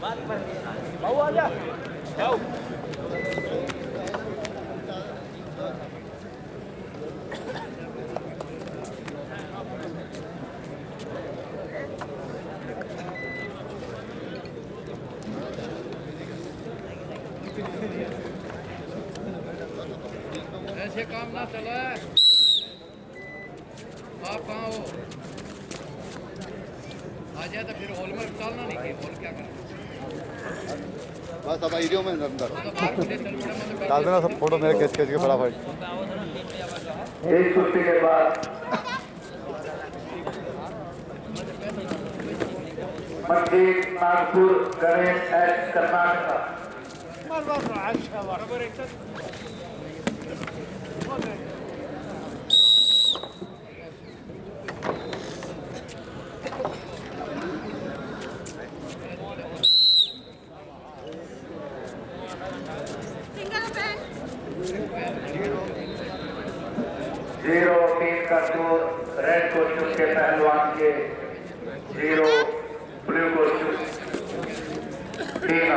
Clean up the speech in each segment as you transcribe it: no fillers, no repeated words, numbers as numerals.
भाऊ आ जा जाओ। ऐसे काम ना चला है। आप कहाँ हो? आ जाए तो फिर हॉल में चलना नहीं कि हॉल क्या करें। बस अब एरियो में अंदर डाल देना सब फोटो मेरे खींच के फटाफट। एक कुश्ती के बाद मंदिर नागपुर गणेश एट कर्नाटका। जीरो 3 का स्कोर रेड कोस्ट्यूम के पहलवान के 0 ब्लू कोस्ट्यूम 3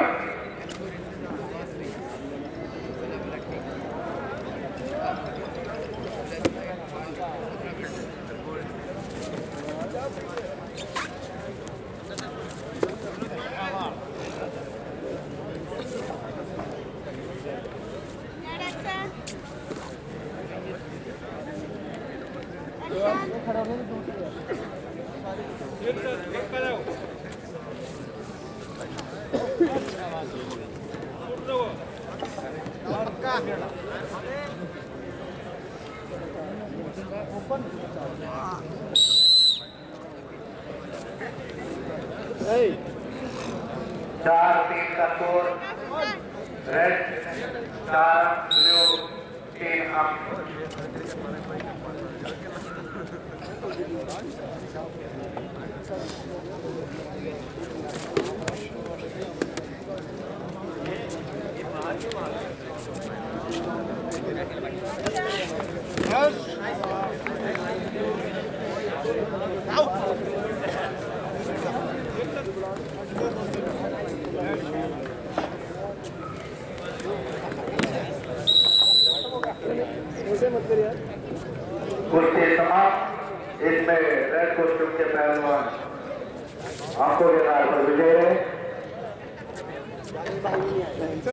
4-3 का स्कोर रेड 4 ब्लू 3 कुश्ती समाप्त। इसमें रेड कोस्ट्यूम के पहलवान आंखों के नार पर विजय है।